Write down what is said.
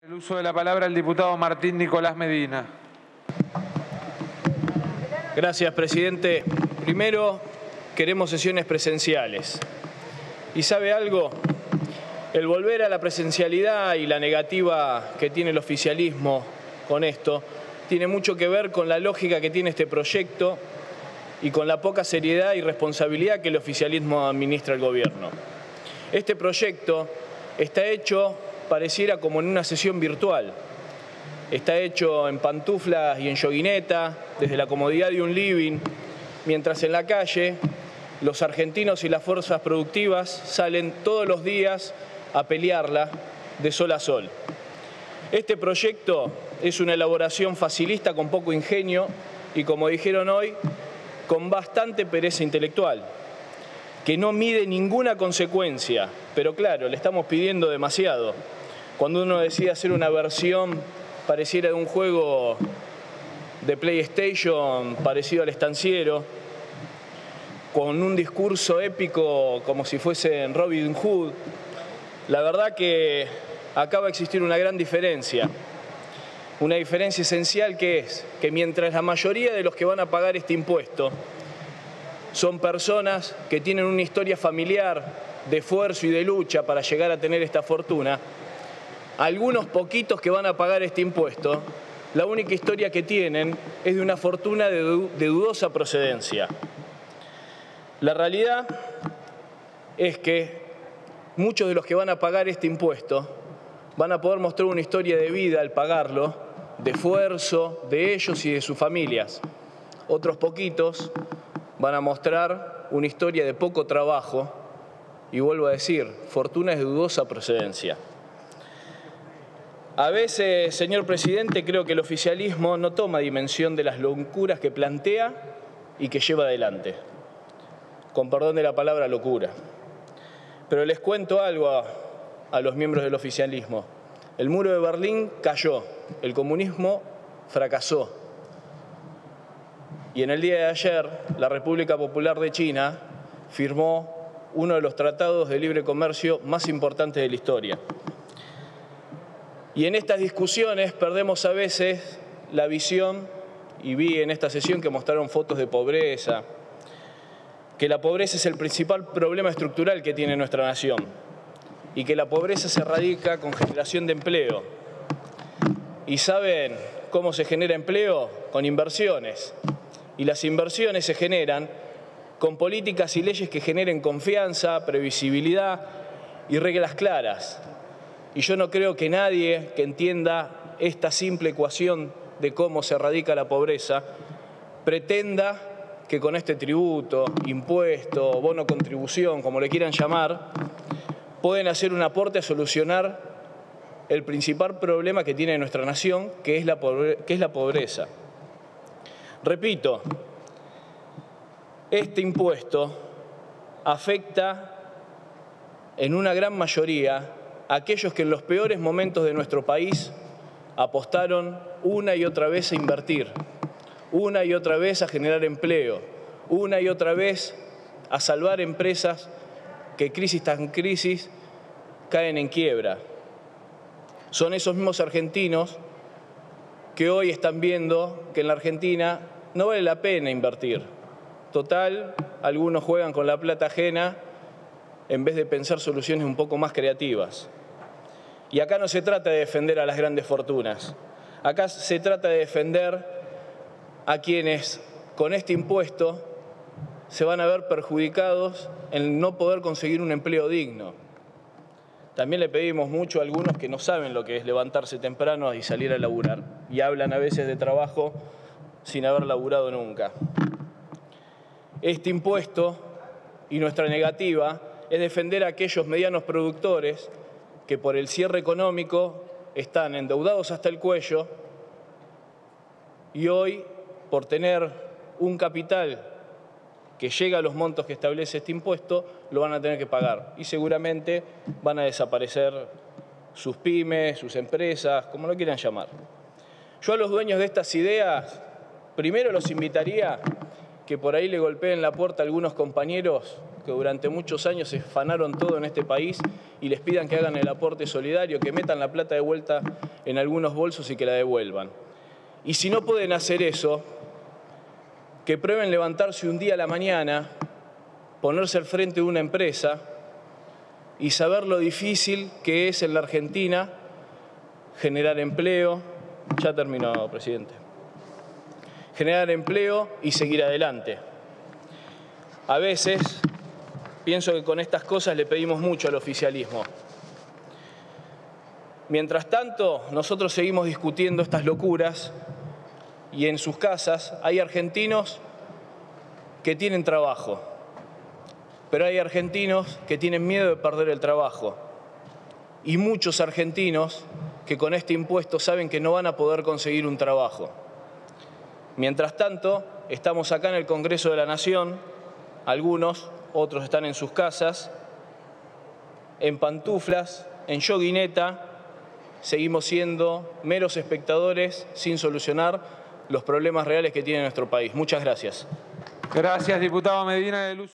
El uso de la palabra el diputado Martín Nicolás Medina. Gracias, presidente. Primero, queremos sesiones presenciales. ¿Y sabe algo? El volver a la presencialidad y la negativa que tiene el oficialismo con esto tiene mucho que ver con la lógica que tiene este proyecto y con la poca seriedad y responsabilidad que el oficialismo administra al gobierno. Este proyecto está hecho, pareciera, como en una sesión virtual. Está hecho en pantuflas y en yoguineta, desde la comodidad de un living, mientras en la calle los argentinos y las fuerzas productivas salen todos los días a pelearla de sol a sol. Este proyecto es una elaboración facilista con poco ingenio y, como dijeron hoy, con bastante pereza intelectual, que no mide ninguna consecuencia, pero claro, le estamos pidiendo demasiado. Cuando uno decide hacer una versión pareciera de un juego de PlayStation parecido al Estanciero, con un discurso épico como si fuese en Robin Hood, la verdad que acaba de existir una gran diferencia. Una diferencia esencial que es que mientras la mayoría de los que van a pagar este impuesto son personas que tienen una historia familiar de esfuerzo y de lucha para llegar a tener esta fortuna, algunos poquitos que van a pagar este impuesto, la única historia que tienen es de una fortuna de dudosa procedencia. La realidad es que muchos de los que van a pagar este impuesto van a poder mostrar una historia de vida al pagarlo, de esfuerzo de ellos y de sus familias. Otros poquitos van a mostrar una historia de poco trabajo y, vuelvo a decir, fortunas de dudosa procedencia. A veces, señor presidente, creo que el oficialismo no toma dimensión de las locuras que plantea y que lleva adelante. Con perdón de la palabra locura. Pero les cuento algo a los miembros del oficialismo. El muro de Berlín cayó, el comunismo fracasó. Y en el día de ayer, la República Popular de China firmó uno de los tratados de libre comercio más importantes de la historia. Y en estas discusiones perdemos a veces la visión, y vi en esta sesión que mostraron fotos de pobreza, que la pobreza es el principal problema estructural que tiene nuestra nación y que la pobreza se radica con generación de empleo. ¿Y saben cómo se genera empleo? Con inversiones. Y las inversiones se generan con políticas y leyes que generen confianza, previsibilidad y reglas claras. Y yo no creo que nadie que entienda esta simple ecuación de cómo se erradica la pobreza pretenda que con este tributo, impuesto, bono contribución, como le quieran llamar, pueden hacer un aporte a solucionar el principal problema que tiene nuestra nación, que es la pobreza. Repito, este impuesto afecta en una gran mayoría a aquellos que en los peores momentos de nuestro país apostaron una y otra vez a invertir, una y otra vez a generar empleo, una y otra vez a salvar empresas que crisis tras crisis caen en quiebra. Son esos mismos argentinos que hoy están viendo que en la Argentina no vale la pena invertir. Total, algunos juegan con la plata ajena en vez de pensar soluciones un poco más creativas. Y acá no se trata de defender a las grandes fortunas. Acá se trata de defender a quienes con este impuesto se van a ver perjudicados en no poder conseguir un empleo digno. También le pedimos mucho a algunos que no saben lo que es levantarse temprano y salir a laburar, y hablan a veces de trabajo sin haber laburado nunca. Este impuesto y nuestra negativa es defender a aquellos medianos productores que por el cierre económico están endeudados hasta el cuello y hoy, por tener un capital que llega a los montos que establece este impuesto, lo van a tener que pagar. Y seguramente van a desaparecer sus pymes, sus empresas, como lo quieran llamar. Yo a los dueños de estas ideas, primero los invitaría que por ahí le golpeen la puerta a algunos compañeros que durante muchos años se afanaron todo en este país y les pidan que hagan el aporte solidario, que metan la plata de vuelta en algunos bolsos y que la devuelvan. Y si no pueden hacer eso, que prueben levantarse un día a la mañana, ponerse al frente de una empresa y saber lo difícil que es en la Argentina generar empleo. Ya terminó, presidente. Generar empleo y seguir adelante. A veces pienso que con estas cosas le pedimos mucho al oficialismo. Mientras tanto, nosotros seguimos discutiendo estas locuras y en sus casas hay argentinos que tienen trabajo, pero hay argentinos que tienen miedo de perder el trabajo y muchos argentinos que con este impuesto saben que no van a poder conseguir un trabajo. Mientras tanto, estamos acá en el Congreso de la Nación, algunos, otros están en sus casas, en pantuflas, en yoguineta, seguimos siendo meros espectadores sin solucionar los problemas reales que tiene nuestro país. Muchas gracias. Gracias, diputado Medina del Uso.